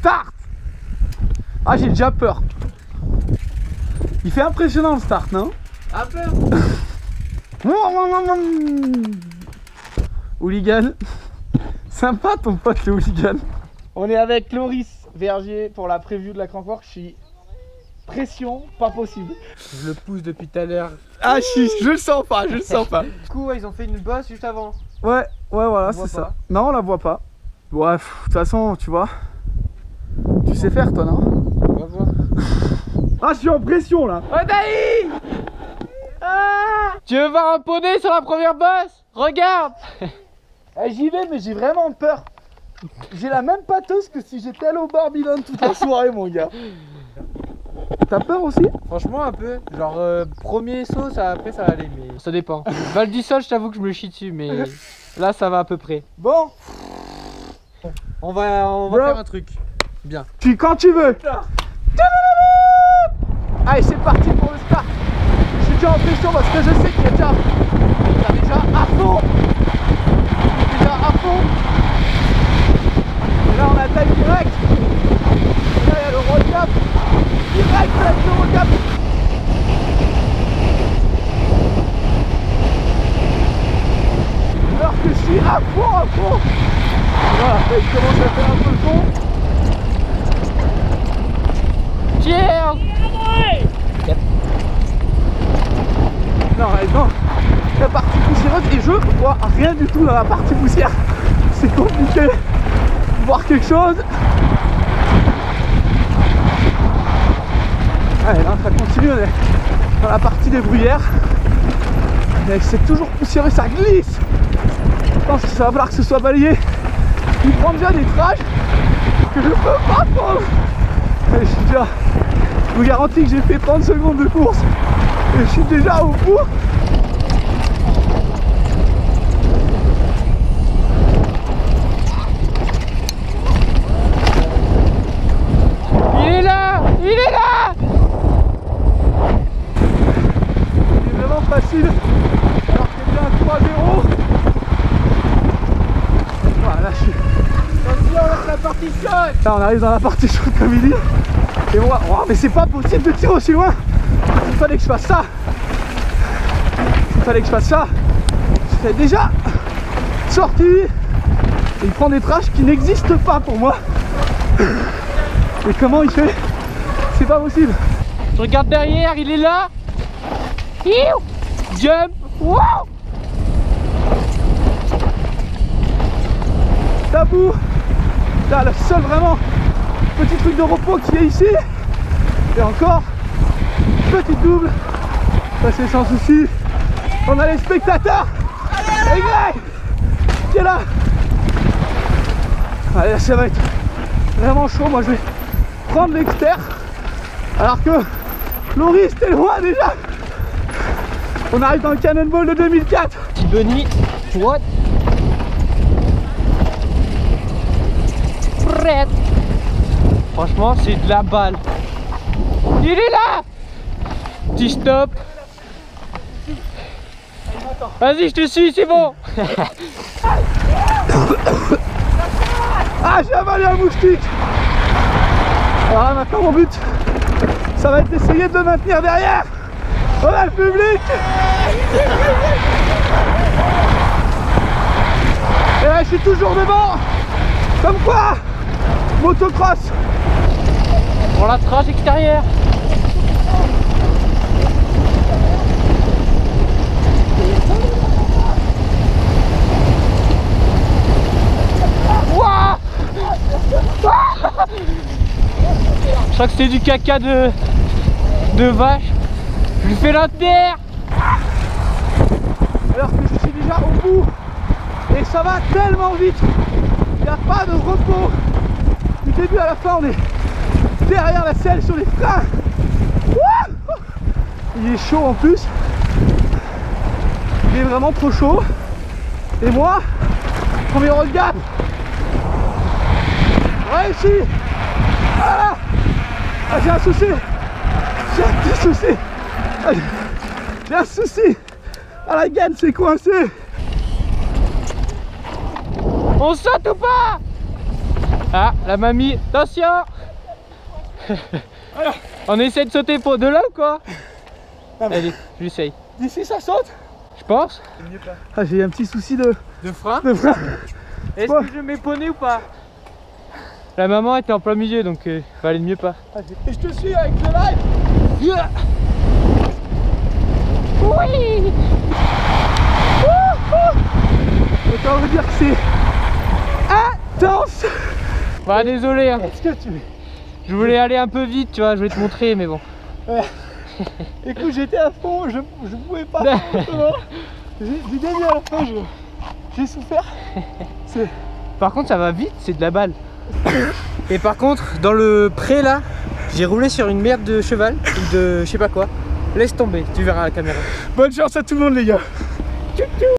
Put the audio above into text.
start. Ah, j'ai déjà peur. Il fait impressionnant le start, non? Un peu. Hooligan. Sympa ton pote le hooligan. On est avec Loris Vergier pour la preview de la Crankwork. Je suis pression, pas possible. Je le pousse depuis tout à l'heure. Ah je le sens pas, je le sens pas. Du coup, ouais, ils ont fait une bosse juste avant. Ouais, voilà, c'est ça. Non, on la voit pas. Ouais, de toute façon, tu vois. Tu sais faire toi, non? On va voir. Ah, je suis en pression là. Oh Daï, tu veux voir un poney sur la première bosse? Regarde. J'y vais, mais j'ai vraiment peur. J'ai la même pâteuse que si j'étais allé au Barbillon toute la soirée, mon gars. T'as peur aussi? Franchement, un peu. Genre, premier saut, après ça va aller, mais ça dépend. Val du sol, je t'avoue que je me chie dessus, mais là, ça va à peu près. Bon, On va faire un truc. Bien. quand tu veux. Allez, c'est parti pour le start. Je suis déjà en pression parce que je sais qu'il y a déjà à fond. Déjà à fond. Et là, on attaque direct. Et là, il y a le roll cap. Direct avec le roll cap. Alors que je suis à fond. Voilà, après, il commence à faire un peu le con. Cheers. Non, la partie poussiéreuse et je vois rien du tout dans la partie poussière. C'est compliqué de voir quelque chose. Allez, là ça continue, on est dans la partie des bruyères. Mais c'est toujours poussiéreux, ça glisse. Je pense que ça va falloir que ce soit balayé. Il prend déjà des trages que je peux pas prendre. Et je vous garantis que j'ai fait 30 secondes de course et je suis déjà au bout. Il est là. C'est vraiment facile alors qu'il y a bien 3-0. Voilà, je suis... Attention, là, c'est la partie chaude. Là on arrive dans la partie chaude comme il dit. Et moi, oh, mais c'est pas possible de tirer aussi loin. Il fallait que je fasse ça. J'étais déjà sorti. Et il prend des traces qui n'existent pas pour moi. Et comment il fait? C'est pas possible. Je regarde derrière, il est là. Jump. Wow. Tabou. Là, le seul vraiment petit truc de repos qui est ici. Et encore, petit double. Ça c'est sans souci. On a les spectateurs. Et Greg qui est là. Allez, là, ça va être vraiment chaud. Moi je vais prendre l'expert. Alors que Loris, t'es loin déjà. On arrive dans le Cannonball de 2004. Petit bunny. What? Prête. Franchement, c'est de la balle. Il est là. Petit stop. Vas-y, je te suis, c'est bon. Ah, j'ai avalé un moustique. Alors là, maintenant mon but, ça va être d'essayer de le maintenir derrière. On a le public. Et là, je suis toujours devant. Comme quoi, motocross. Pour la trace extérieure. Wouah. Je crois que c'est du caca de vache. Je lui fais la terre. Alors que je suis déjà au bout. Et ça va tellement vite. Il n'y a pas de repos. Du début à la fin, on est derrière la selle sur les freins. Wouh. Il est chaud en plus. Il est vraiment trop chaud. Et moi, premier roll gap. Réussi. Voilà. Ah, j'ai un souci. J'ai un petit souci. Ah, j'ai un souci. Ah, la gaine c'est coincé. On saute ou pas? Ah, la mamie, attention. Alors. On essaie de sauter pour de là ou quoi? Ah, mais- Allez, j'essaye. D'ici ça saute. Je pense. Ah, j'ai un petit souci de frein. frein. Est-ce Ouais. que je mets poney ou pas? La maman était en plein milieu donc fallait mieux pas. Ah, et je te suis avec le live. Oui. Autant vous dire que c'est intense. Bah désolé hein. Est-ce que tu... Je voulais aller un peu vite tu vois, je voulais te montrer mais bon. Écoute, j'étais à fond, je pouvais pas. J'ai gagné à la fin, j'ai souffert. Par contre ça va vite, c'est de la balle. Et par contre dans le pré là, j'ai roulé sur une merde de cheval ou de je sais pas quoi. Laisse tomber, tu verras à la caméra. Bonne chance à tout le monde les gars.